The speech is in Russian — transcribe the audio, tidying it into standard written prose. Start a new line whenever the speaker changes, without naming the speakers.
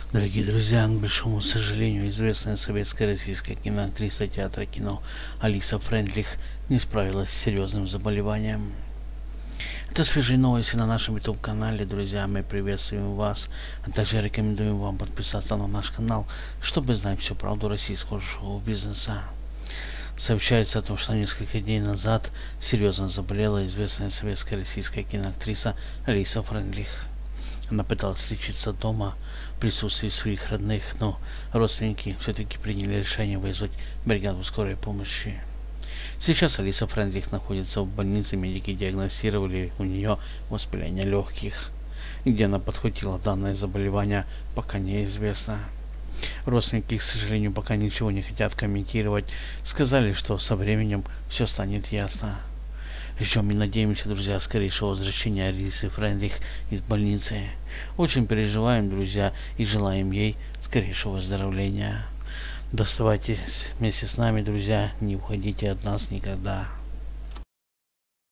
Дорогие друзья, к большому сожалению, известная советская российская киноактриса театра кино Алиса Фрейндлих не справилась с серьезным заболеванием. Это свежие новости на нашем YouTube-канале, друзья, мы приветствуем вас, а также рекомендуем вам подписаться на наш канал, чтобы знать всю правду российского шоу-бизнеса. Сообщается о том, что несколько дней назад серьезно заболела известная советская российская киноактриса Алиса Фрейндлих. Она пыталась лечиться дома в присутствии своих родных, но родственники все-таки приняли решение вызвать бригаду скорой помощи. Сейчас Алиса Фрейндлих находится в больнице, медики диагностировали у нее воспаление легких. Где она подхватила данное заболевание, пока неизвестно. Родственники, к сожалению, пока ничего не хотят комментировать. Сказали, что со временем все станет ясно. Ждем и надеемся, друзья, скорейшего возвращения Алисы Фрейндлих из больницы. Очень переживаем, друзья, и желаем ей скорейшего выздоровления. Доставайтесь вместе с нами, друзья, не уходите от нас никогда.